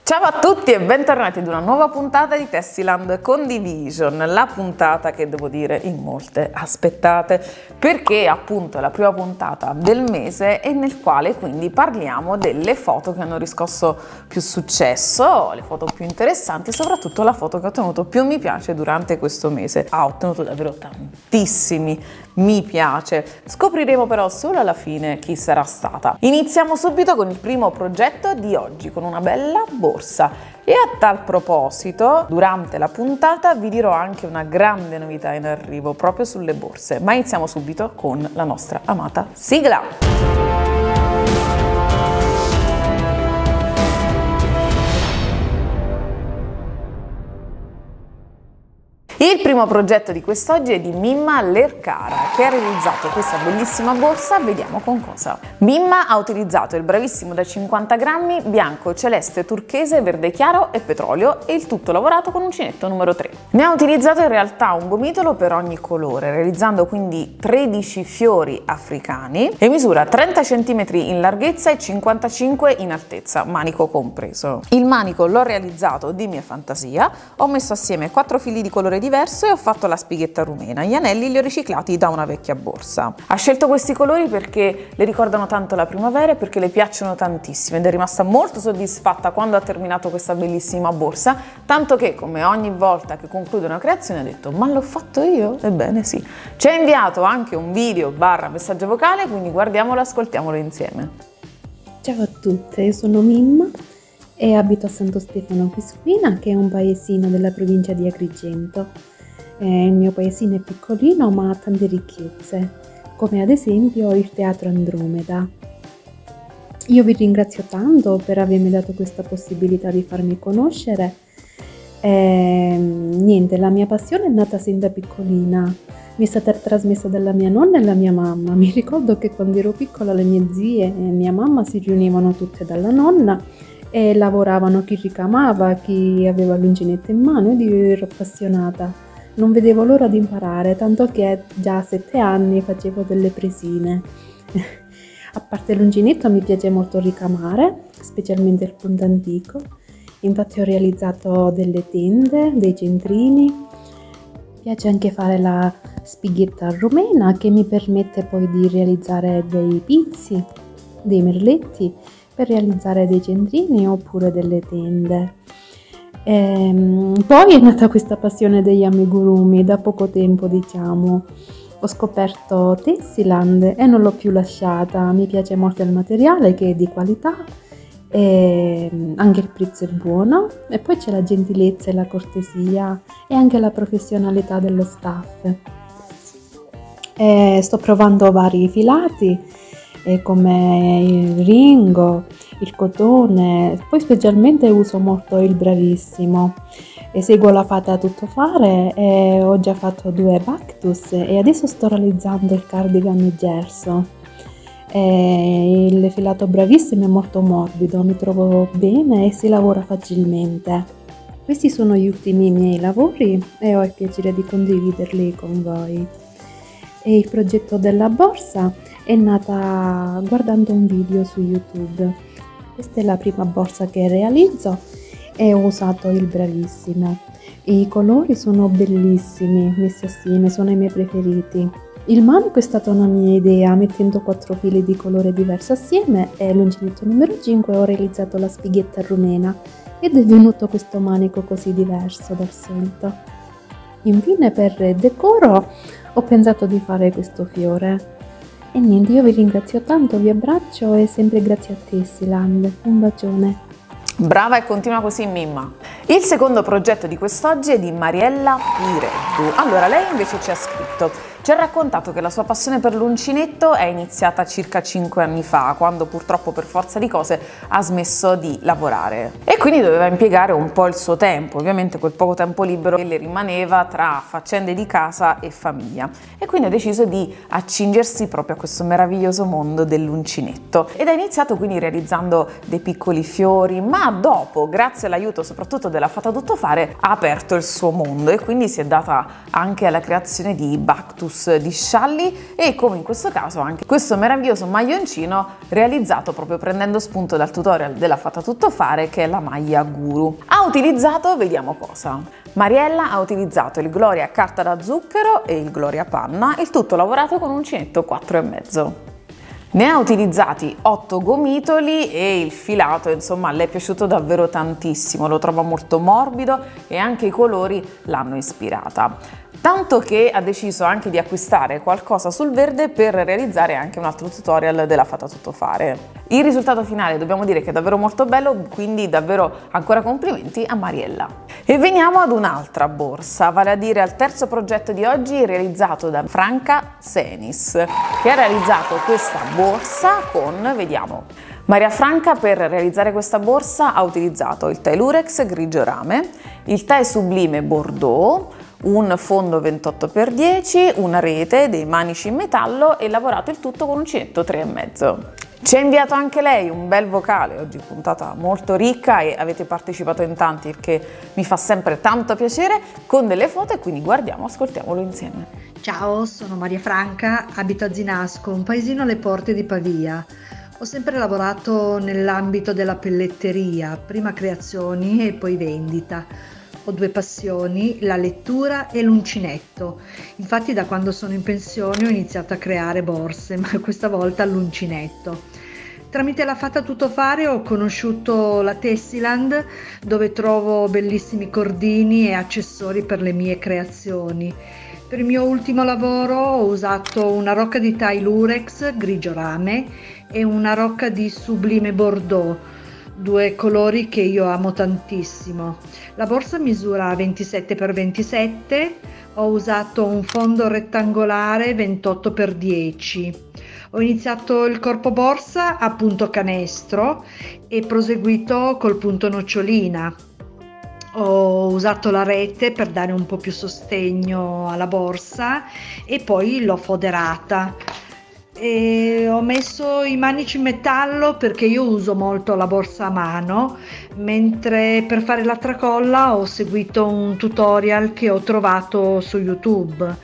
Ciao a tutti e bentornati ad una nuova puntata di Tessiland Condivision, la puntata che devo dire in molte aspettate, perché appunto è la prima puntata del mese e nel quale quindi parliamo delle foto che hanno riscosso più successo, le foto più interessanti e soprattutto la foto che ho ottenuto più mi piace durante questo mese. Ha ottenuto davvero tantissimi mi piace, scopriremo però solo alla fine chi sarà stata. Iniziamo subito con il primo progetto di oggi, con una bella borsa. E a tal proposito, durante la puntata vi dirò anche una grande novità in arrivo proprio sulle borse, ma iniziamo subito con la nostra amata sigla. Il primo progetto di quest'oggi è di Mimma Lercara, che ha realizzato questa bellissima borsa, vediamo con cosa. Mimma ha utilizzato il bravissimo da 50 grammi bianco, celeste, turchese, verde chiaro e petrolio e il tutto lavorato con uncinetto numero 3. Ne ha utilizzato in realtà un gomitolo per ogni colore, realizzando quindi 13 fiori africani e misura 30 cm in larghezza e 55 in altezza, manico compreso. Il manico l'ho realizzato di mia fantasia, ho messo assieme 4 fili di colore diverso e ho fatto la spighetta rumena. Gli anelli li ho riciclati da una vecchia borsa. Ha scelto questi colori perché le ricordano tanto la primavera e perché le piacciono tantissimo ed è rimasta molto soddisfatta quando ha terminato questa bellissima borsa, tanto che come ogni volta che conclude una creazione ha detto: ma l'ho fatto io? Ebbene sì. Ci ha inviato anche un video / messaggio vocale, quindi guardiamolo e ascoltiamolo insieme. Ciao a tutte, io sono Mimma e abito a Santo Stefano Quisquina, che è un paesino della provincia di Agrigento. Il mio paesino è piccolino ma ha tante ricchezze, come ad esempio il Teatro Andromeda. Io vi ringrazio tanto per avermi dato questa possibilità di farmi conoscere. La mia passione è nata sin da piccolina, mi è stata trasmessa dalla mia nonna e dalla mia mamma. Mi ricordo che quando ero piccola le mie zie e mia mamma si riunivano tutte dalla nonna e lavoravano, chi ricamava, chi aveva l'uncinetto in mano, ed io ero appassionata. Non vedevo l'ora di imparare, tanto che già a 7 anni facevo delle presine. A parte l'uncinetto mi piace molto ricamare, specialmente il punto antico. Infatti ho realizzato delle tende, dei centrini. Mi piace anche fare la spighetta rumena, che mi permette poi di realizzare dei pizzi, dei merletti, per realizzare dei centrini oppure delle tende. Poi è nata questa passione degli amigurumi da poco tempo, diciamo. Ho scoperto Tessiland e non l'ho più lasciata. Mi piace molto il materiale, che è di qualità, e anche il prezzo è buono, e poi c'è la gentilezza e la cortesia e anche la professionalità dello staff. Sto provando vari filati come il ringo, il cotone, poi specialmente uso molto il bravissimo. Seguo la fata a tuttofare e ho già fatto 2 Bactus e adesso sto realizzando il cardigan gerso. Il filato bravissimo è molto morbido, mi trovo bene e si lavora facilmente. Questi sono gli ultimi miei lavori e ho il piacere di condividerli con voi. E il progetto della borsa è nata guardando un video su YouTube. Questa è la prima borsa che realizzo e ho usato il bravissimo. I colori sono bellissimi messi assieme, sono i miei preferiti. Il manico è stata una mia idea, mettendo 4 fili di colore diverso assieme e l'uncinetto numero 5 ho realizzato la spighetta rumena ed è venuto questo manico così diverso dal solito. Infine, per decoro ho pensato di fare questo fiore. E niente, io vi ringrazio tanto, vi abbraccio e sempre grazie a Tessiland. Un bacione. Brava e continua così, Mimma. Il secondo progetto di quest'oggi è di Mariella Pireddu. Allora, lei invece ci ha scritto: ci ha raccontato che la sua passione per l'uncinetto è iniziata circa 5 anni fa, quando purtroppo per forza di cose ha smesso di lavorare e quindi doveva impiegare un po' il suo tempo, ovviamente quel poco tempo libero che le rimaneva tra faccende di casa e famiglia, e quindi ha deciso di accingersi proprio a questo meraviglioso mondo dell'uncinetto ed ha iniziato quindi realizzando dei piccoli fiori, ma dopo, grazie all'aiuto soprattutto della fata tuttofare, ha aperto il suo mondo e quindi si è data anche alla creazione di Bactus di scialli e, come in questo caso, anche questo meraviglioso maglioncino realizzato proprio prendendo spunto dal tutorial della fata tuttofare, che è la maglia guru. Ha utilizzato, vediamo cosa. Mariella ha utilizzato il Gloria carta da zucchero e il Gloria panna, il tutto lavorato con uncinetto 4,5. Ne ha utilizzati 8 gomitoli e il filato, insomma, le è piaciuto davvero tantissimo, lo trova molto morbido e anche i colori l'hanno ispirata. Tanto che ha deciso anche di acquistare qualcosa sul verde per realizzare anche un altro tutorial della Fata Tutto Fare. Il risultato finale dobbiamo dire che è davvero molto bello, quindi davvero ancora complimenti a Mariella. E veniamo ad un'altra borsa, vale a dire al terzo progetto di oggi realizzato da Franca Senis, che ha realizzato questa borsa con, vediamo, Maria Franca per realizzare questa borsa ha utilizzato il Tylurex grigio rame, il Ty Sublime Bordeaux, un fondo 28x10, una rete, dei manici in metallo e lavorato il tutto con uncinetto 3,5. Ci ha inviato anche lei un bel vocale, oggi puntata molto ricca e avete partecipato in tanti, il che mi fa sempre tanto piacere, con delle foto, e quindi guardiamo, ascoltiamolo insieme. Ciao, sono Maria Franca, abito a Zinasco, un paesino alle porte di Pavia. Ho sempre lavorato nell'ambito della pelletteria, prima creazioni e poi vendita. Ho 2 passioni, la lettura e l'uncinetto. Infatti da quando sono in pensione ho iniziato a creare borse, ma questa volta all'uncinetto. Tramite la Fata Tutto Fare ho conosciuto la Tessiland, dove trovo bellissimi cordini e accessori per le mie creazioni. Per il mio ultimo lavoro ho usato una rocca di Tylurex grigio rame e una rocca di Sublime Bordeaux, 2 colori che io amo tantissimo. La borsa misura 27x27, ho usato un fondo rettangolare 28x10. Ho iniziato il corpo borsa a punto canestro e proseguito col punto nocciolina. Ho usato la rete per dare un po' più sostegno alla borsa e poi l'ho foderata. E ho messo i manici in metallo perché io uso molto la borsa a mano, mentre per fare la tracolla ho seguito un tutorial che ho trovato su YouTube.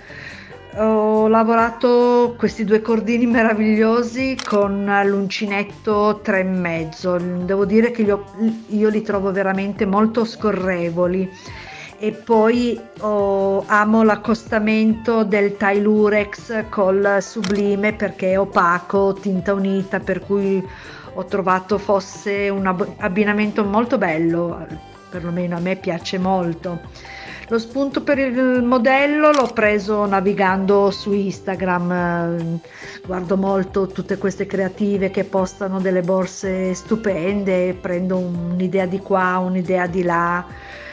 Ho lavorato questi 2 cordini meravigliosi con l'uncinetto 3,5. Devo dire che io li trovo veramente molto scorrevoli. E poi amo l'accostamento del Tylurex col Sublime perché è opaco, tinta unita, per cui ho trovato fosse un abbinamento molto bello, perlomeno a me piace molto. Lo spunto per il modello l'ho preso navigando su Instagram, guardo molto tutte queste creative che postano delle borse stupende, prendo un'idea di qua, un'idea di là.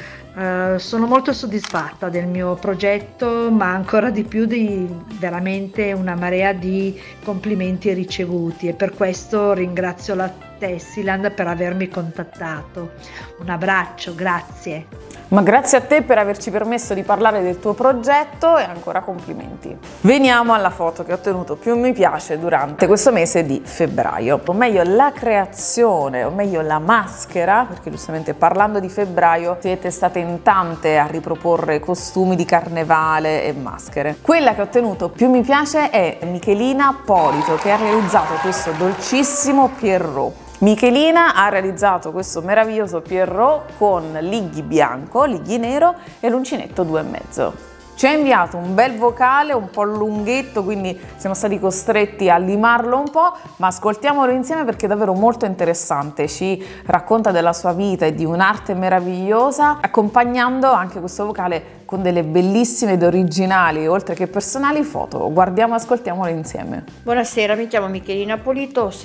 Sono molto soddisfatta del mio progetto, ma ancora di più di veramente una marea di complimenti ricevuti, e per questo ringrazio la Tessiland per avermi contattato. Un abbraccio, grazie. Ma grazie a te per averci permesso di parlare del tuo progetto e ancora complimenti. Veniamo alla foto che ho ottenuto più mi piace durante questo mese di febbraio, o meglio la creazione, o meglio la maschera, perché giustamente parlando di febbraio siete state in tante a riproporre costumi di carnevale e maschere. Quella che ho ottenuto più mi piace è Michelina Polito, che ha realizzato questo dolcissimo Pierrot. Michelina ha realizzato questo meraviglioso Pierrot con lighi bianco, lighi nero e l'uncinetto 2,5. Ci ha inviato un bel vocale un po' lunghetto, quindi siamo stati costretti a limarlo un po', ma ascoltiamolo insieme perché è davvero molto interessante. Ci racconta della sua vita e di un'arte meravigliosa, accompagnando anche questo vocale con delle bellissime ed originali, oltre che personali, foto. Guardiamo e ascoltiamolo insieme. Buonasera, mi chiamo Michelina Polito, ho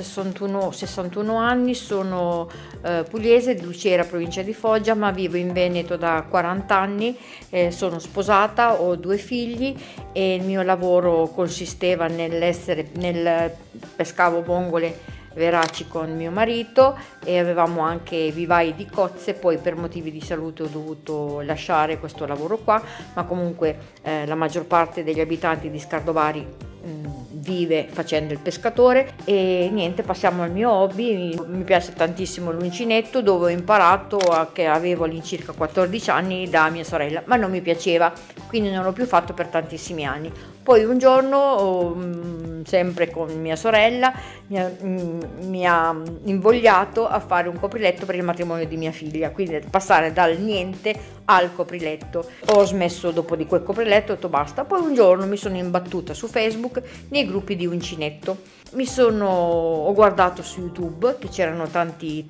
61 anni, sono pugliese di Lucera, provincia di Foggia, ma vivo in Veneto da 40 anni, sono sposata, ho 2 figli e il mio lavoro consisteva nel pescavo vongole veraci con mio marito e avevamo anche vivai di cozze. Poi per motivi di salute ho dovuto lasciare questo lavoro qua, ma comunque la maggior parte degli abitanti di Scardobari vive facendo il pescatore. E niente, passiamo al mio hobby. Mi piace tantissimo l'uncinetto, dove ho imparato che avevo all'incirca 14 anni da mia sorella, ma non mi piaceva, quindi non l'ho più fatto per tantissimi anni. Poi un giorno, sempre con mia sorella, mi ha invogliato a fare un copriletto per il matrimonio di mia figlia, quindi passare dal niente al copriletto. Ho smesso dopo di quel copriletto, ho detto basta. Poi un giorno mi sono imbattuta su Facebook nei gruppi di uncinetto. Ho guardato su YouTube che c'erano tanti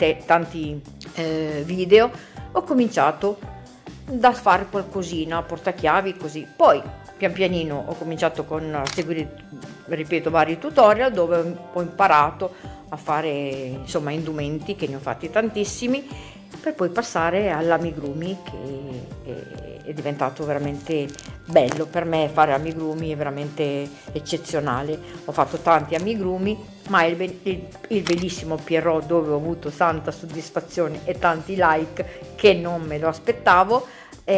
video, ho cominciato da fare qualcosina, portachiavi così. Poi pian pianino ho cominciato a seguire, ripeto, vari tutorial dove ho imparato a fare insomma indumenti, che ne ho fatti tantissimi, per poi passare all'amigurumi, che è diventato veramente bello. Per me fare amigurumi è veramente eccezionale. Ho fatto tanti amigurumi, ma il bellissimo Pierrot, dove ho avuto tanta soddisfazione e tanti like che non me lo aspettavo.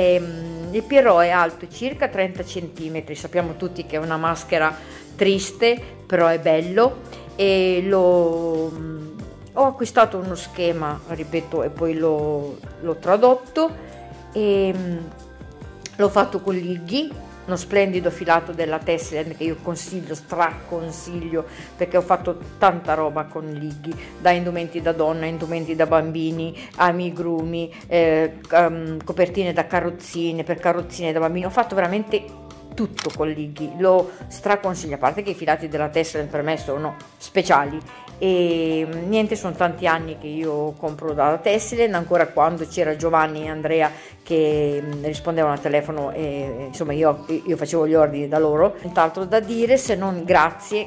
Il Pierrot è alto circa 30 cm, sappiamo tutti che è una maschera triste, però è bello. E ho acquistato uno schema, ripeto, e poi l'ho tradotto e l'ho fatto con Lighi, uno splendido filato della Tessiland che io straconsiglio, perché ho fatto tanta roba con Lighi, da indumenti da donna, indumenti da bambini, amigurumi, copertine da carrozzine, per carrozzine da bambini. Ho fatto veramente tutto con Lighi, lo straconsiglio, a parte che i filati della Tessiland per me sono speciali. E niente, sono tanti anni che io compro dalla Tessiland, ancora quando c'era Giovanni e Andrea che rispondevano al telefono, e insomma io facevo gli ordini da loro. Nient'altro da dire se non grazie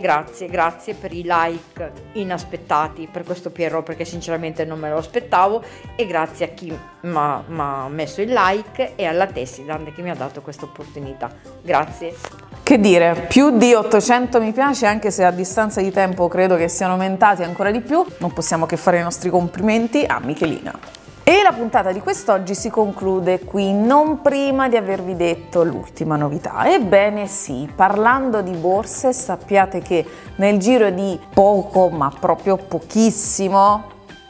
per i like inaspettati per questo Pierrot, perché sinceramente non me lo aspettavo, e grazie a chi mi ha messo il like e alla Tessiland che mi ha dato questa opportunità. Grazie. Che dire, più di 800 mi piace, anche se a distanza di tempo credo che siano aumentati ancora di più. Non possiamo che fare i nostri complimenti a Michelina. E la puntata di quest'oggi si conclude qui, non prima di avervi detto l'ultima novità. Ebbene sì, parlando di borse, sappiate che nel giro di poco, ma proprio pochissimo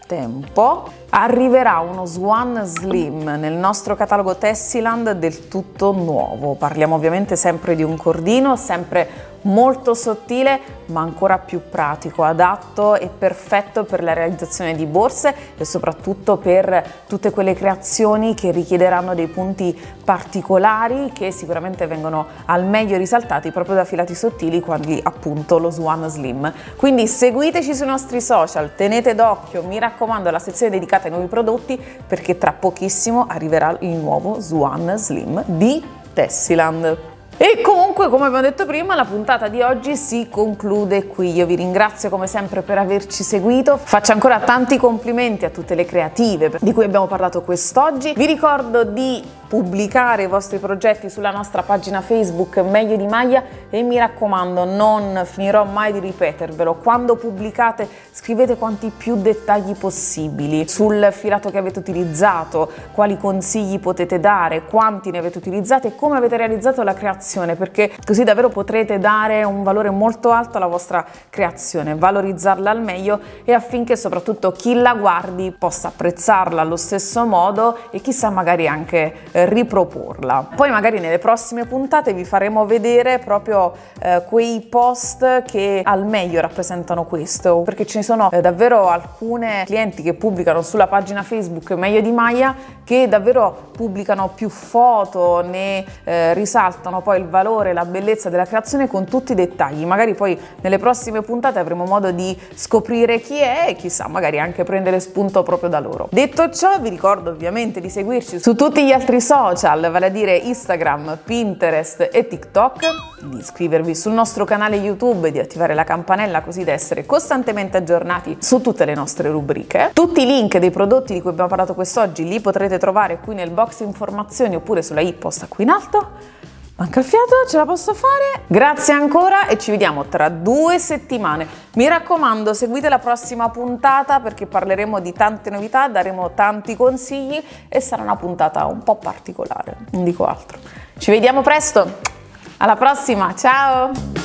tempo, arriverà uno Swan Slim nel nostro catalogo Tessiland del tutto nuovo. Parliamo ovviamente sempre di un cordino, sempre molto sottile ma ancora più pratico, adatto e perfetto per la realizzazione di borse e soprattutto per tutte quelle creazioni che richiederanno dei punti particolari, che sicuramente vengono al meglio risaltati proprio da filati sottili, quali appunto lo Swan Slim. Quindi seguiteci sui nostri social, tenete d'occhio, mi raccomando, la sezione dedicata ai nuovi prodotti, perché tra pochissimo arriverà il nuovo Swan Slim di Tessiland. E comunque, come abbiamo detto prima, la puntata di oggi si conclude qui. Io vi ringrazio come sempre per averci seguito, faccio ancora tanti complimenti a tutte le creative di cui abbiamo parlato quest'oggi. Vi ricordo di pubblicare i vostri progetti sulla nostra pagina Facebook Meglio di Maglia e mi raccomando, non finirò mai di ripetervelo, quando pubblicate scrivete quanti più dettagli possibili sul filato che avete utilizzato, quali consigli potete dare, quanti ne avete utilizzati e come avete realizzato la creazione, perché così davvero potrete dare un valore molto alto alla vostra creazione, valorizzarla al meglio e affinché soprattutto chi la guardi possa apprezzarla allo stesso modo e chissà magari anche riproporla. Poi magari nelle prossime puntate vi faremo vedere proprio quei post che al meglio rappresentano questo, perché ce ne sono davvero alcune clienti che pubblicano sulla pagina Facebook Meglio di Maglia che davvero pubblicano più foto, ne risaltano poi il valore, la bellezza della creazione con tutti i dettagli. Magari poi nelle prossime puntate avremo modo di scoprire chi è e chissà magari anche prendere spunto proprio da loro. Detto ciò, vi ricordo ovviamente di seguirci su tutti gli altri social, vale a dire Instagram, Pinterest e TikTok, di iscrivervi sul nostro canale YouTube e di attivare la campanella così da essere costantemente aggiornati su tutte le nostre rubriche. Tutti i link dei prodotti di cui abbiamo parlato quest'oggi li potrete trovare qui nel box informazioni oppure sulla i-posta qui in alto. Manca il fiato, ce la posso fare? Grazie ancora e ci vediamo tra 2 settimane. Mi raccomando, seguite la prossima puntata perché parleremo di tante novità, daremo tanti consigli e sarà una puntata un po' particolare, non dico altro. Ci vediamo presto, alla prossima, ciao!